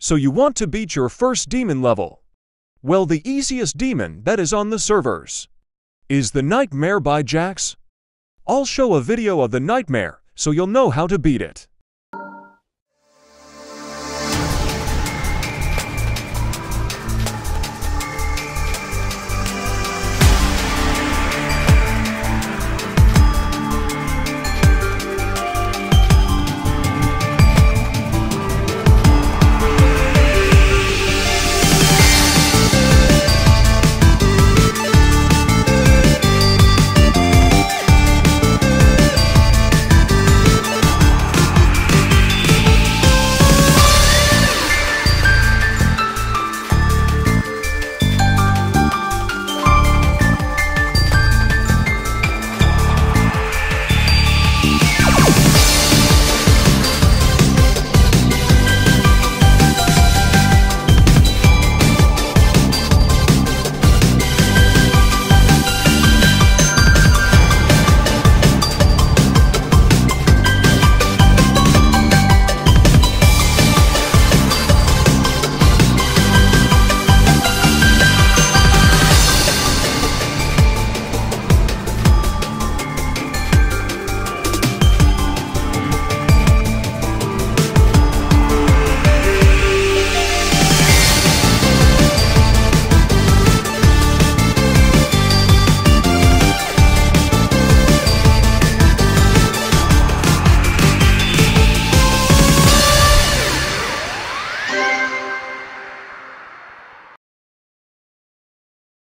So you want to beat your first demon level. Well, the easiest demon that is on the servers is the Nightmare by Jax. I'll show a video of the Nightmare so you'll know how to beat it.